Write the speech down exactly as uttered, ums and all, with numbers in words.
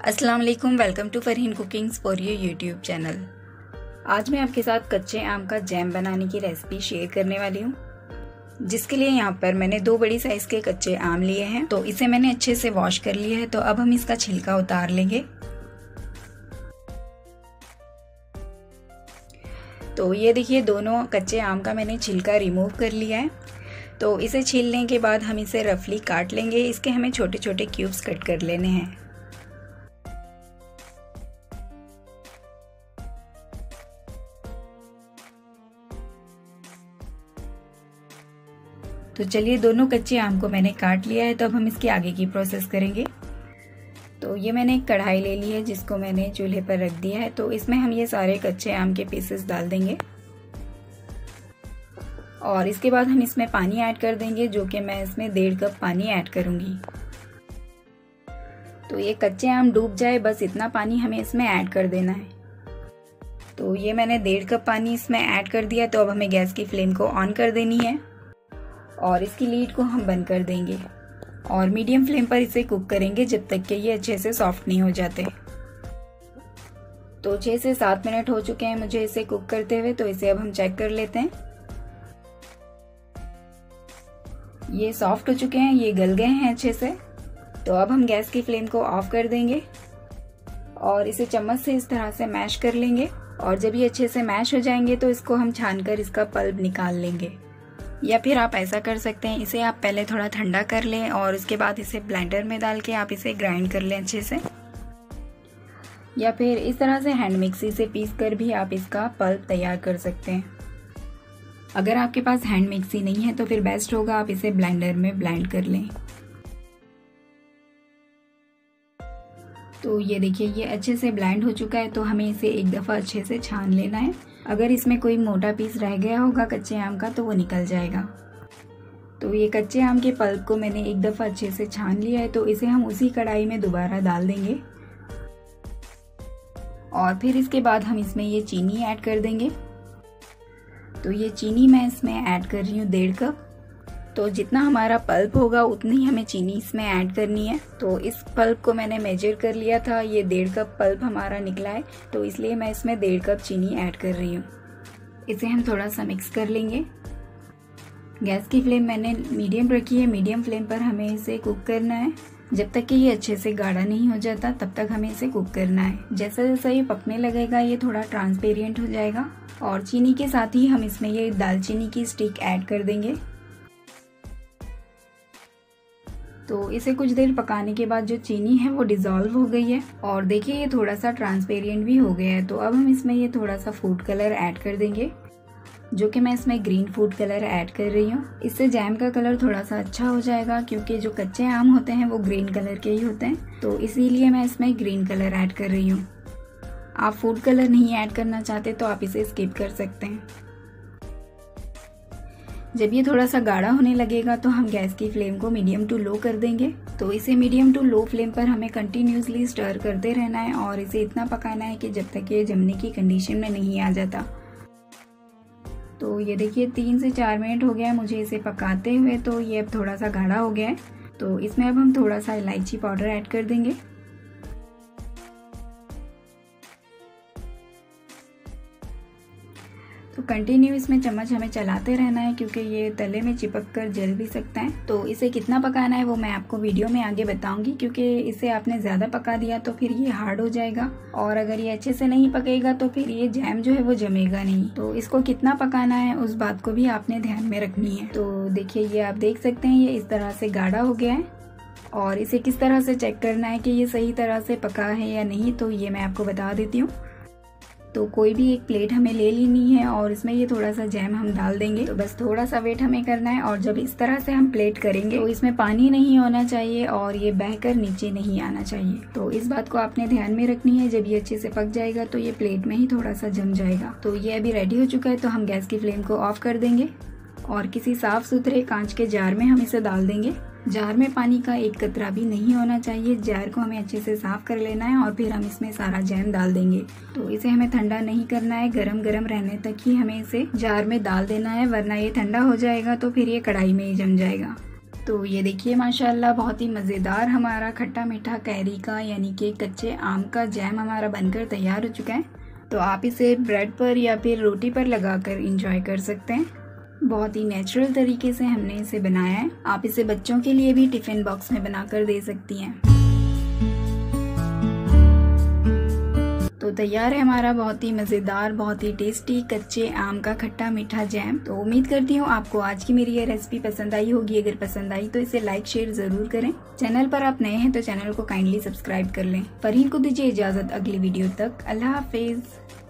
अस्सलाम वालेकुम, welcome to Farheen cookings for your YouTube channel. आज मैं आपके साथ कच्चे आम का जैम बनाने की रेसिपी शेयर करने वाली हूँ, जिसके लिए यहाँ पर मैंने दो बड़ी साइज के कच्चे आम लिए हैं। तो इसे मैंने अच्छे से वॉश कर लिया है। तो अब हम इसका छिलका उतार लेंगे। तो ये देखिए, दोनों कच्चे आम का मैंने छिलका रिमूव कर लिया है। तो इसे छीलने के बाद हम इसे रफली काट लेंगे। इसके हमें छोटे छोटे क्यूब्स कट कर लेने हैं। तो चलिए, दोनों कच्चे आम को मैंने काट लिया है। तो अब हम इसकी आगे की प्रोसेस करेंगे। तो ये मैंने एक कढ़ाई ले ली है, जिसको मैंने चूल्हे पर रख दिया है। तो इसमें हम ये सारे कच्चे आम के पीसेस डाल देंगे और इसके बाद हम इसमें पानी ऐड कर देंगे, जो कि मैं इसमें डेढ़ कप पानी ऐड करूंगी। तो ये कच्चे आम डूब जाए, बस इतना पानी हमें इसमें ऐड कर देना है। तो ये मैंने डेढ़ कप पानी इसमें ऐड कर दिया। तो अब हमें गैस की फ्लेम को ऑन कर देनी है और इसकी लीड को हम बंद कर देंगे और मीडियम फ्लेम पर इसे कुक करेंगे जब तक कि ये अच्छे से सॉफ्ट नहीं हो जाते। तो छह से सात मिनट हो चुके हैं मुझे इसे कुक करते हुए। तो इसे अब हम चेक कर लेते हैं। ये सॉफ्ट हो चुके हैं, ये गल गए हैं अच्छे से। तो अब हम गैस की फ्लेम को ऑफ कर देंगे और इसे चम्मच से इस तरह से मैश कर लेंगे। और जब ये अच्छे से मैश हो जाएंगे तो इसको हम छानकर इसका पल्प निकाल लेंगे। या फिर आप ऐसा कर सकते हैं, इसे आप पहले थोड़ा ठंडा कर लें और उसके बाद इसे ब्लेंडर में डाल के आप इसे ग्राइंड कर लें अच्छे से। या फिर इस तरह से हैंड मिक्सी से पीस कर भी आप इसका पल्प तैयार कर सकते हैं। अगर आपके पास हैंड मिक्सी नहीं है तो फिर बेस्ट होगा आप इसे ब्लेंडर में ब्लेंड कर लें। तो ये देखिए, ये अच्छे से ब्लेंड हो चुका है। तो हमें इसे एक दफ़ा अच्छे से छान लेना है। अगर इसमें कोई मोटा पीस रह गया होगा कच्चे आम का तो वो निकल जाएगा। तो ये कच्चे आम के पल्प को मैंने एक दफ़ा अच्छे से छान लिया है। तो इसे हम उसी कढ़ाई में दोबारा डाल देंगे और फिर इसके बाद हम इसमें ये चीनी ऐड कर देंगे। तो ये चीनी मैं इसमें ऐड कर रही हूँ डेढ़ कप। तो जितना हमारा पल्प होगा उतनी हमें चीनी इसमें ऐड करनी है। तो इस पल्प को मैंने मेजर कर लिया था, ये डेढ़ कप पल्प हमारा निकला है। तो इसलिए मैं इसमें डेढ़ कप चीनी ऐड कर रही हूँ। इसे हम थोड़ा सा मिक्स कर लेंगे। गैस की फ्लेम मैंने मीडियम रखी है। मीडियम फ्लेम पर हमें इसे कुक करना है जब तक कि ये अच्छे से गाढ़ा नहीं हो जाता, तब तक हमें इसे कुक करना है। जैसा जैसा ये पकने लगेगा ये थोड़ा ट्रांसपेरेंट हो जाएगा और चीनी के साथ ही हम इसमें ये दालचीनी की स्टिक ऐड कर देंगे। तो इसे कुछ देर पकाने के बाद जो चीनी है वो डिज़ोल्व हो गई है और देखिए ये थोड़ा सा ट्रांसपेरेंट भी हो गया है। तो अब हम इसमें ये थोड़ा सा फूड कलर ऐड कर देंगे, जो कि मैं इसमें ग्रीन फूड कलर ऐड कर रही हूँ। इससे जैम का कलर थोड़ा सा अच्छा हो जाएगा, क्योंकि जो कच्चे आम होते हैं वो ग्रीन कलर के ही होते हैं। तो इसीलिए मैं इसमें ग्रीन कलर ऐड कर रही हूँ। आप फूड कलर नहीं ऐड करना चाहते तो आप इसे स्किप कर सकते हैं। जब ये थोड़ा सा गाढ़ा होने लगेगा तो हम गैस की फ्लेम को मीडियम टू लो कर देंगे। तो इसे मीडियम टू लो फ्लेम पर हमें कंटिन्यूसली स्टर करते रहना है और इसे इतना पकाना है कि जब तक ये जमने की कंडीशन में नहीं आ जाता। तो ये देखिए, तीन से चार मिनट हो गया है मुझे इसे पकाते हुए। तो ये अब थोड़ा सा गाढ़ा हो गया है। तो इसमें अब हम थोड़ा सा इलायची पाउडर ऐड कर देंगे। तो कंटिन्यू इसमें चम्मच हमें चलाते रहना है, क्योंकि ये तले में चिपक कर जल भी सकता है। तो इसे कितना पकाना है वो मैं आपको वीडियो में आगे बताऊंगी, क्योंकि इसे आपने ज़्यादा पका दिया तो फिर ये हार्ड हो जाएगा और अगर ये अच्छे से नहीं पकेगा तो फिर ये जैम जो है वो जमेगा नहीं। तो इसको कितना पकाना है उस बात को भी आपने ध्यान में रखनी है। तो देखिए, ये आप देख सकते हैं ये इस तरह से गाढ़ा हो गया है और इसे किस तरह से चेक करना है कि ये सही तरह से पका है या नहीं, तो ये मैं आपको बता देती हूँ। तो कोई भी एक प्लेट हमें ले लेनी है और इसमें ये थोड़ा सा जैम हम डाल देंगे। तो बस थोड़ा सा वेट हमें करना है और जब इस तरह से हम प्लेट करेंगे तो इसमें पानी नहीं होना चाहिए और ये बहकर नीचे नहीं आना चाहिए। तो इस बात को आपने ध्यान में रखनी है। जब ये अच्छे से पक जाएगा तो ये प्लेट में ही थोड़ा सा जम जाएगा। तो ये अभी रेडी हो चुका है। तो हम गैस की फ्लेम को ऑफ कर देंगे और किसी साफ सुथरे कांच के जार में हम इसे डाल देंगे। जार में पानी का एक कतरा भी नहीं होना चाहिए। जार को हमें अच्छे से साफ कर लेना है और फिर हम इसमें सारा जैम डाल देंगे। तो इसे हमें ठंडा नहीं करना है, गरम गरम रहने तक ही हमें इसे जार में डाल देना है, वरना ये ठंडा हो जाएगा तो फिर ये कढ़ाई में ही जम जाएगा। तो ये देखिए माशाल्लाह बहुत ही मज़ेदार हमारा खट्टा मीठा कैरी का यानी कि कच्चे आम का जैम हमारा बनकर तैयार हो चुका है। तो आप इसे ब्रेड पर या फिर रोटी पर लगाकर इंजॉय कर सकते हैं। बहुत ही नेचुरल तरीके से हमने इसे बनाया है। आप इसे बच्चों के लिए भी टिफ़िन बॉक्स में बनाकर दे सकती हैं। तो तैयार है हमारा बहुत ही मज़ेदार, बहुत ही टेस्टी कच्चे आम का खट्टा मीठा जैम। तो उम्मीद करती हूँ आपको आज की मेरी ये रेसिपी पसंद आई होगी। अगर पसंद आई तो इसे लाइक शेयर ज़रूर करें। चैनल पर आप नए हैं तो चैनल को काइंडली सब्सक्राइब कर लें। फरहीन को दीजिए इजाज़त अगली वीडियो तक। अल्लाह हाफिज़।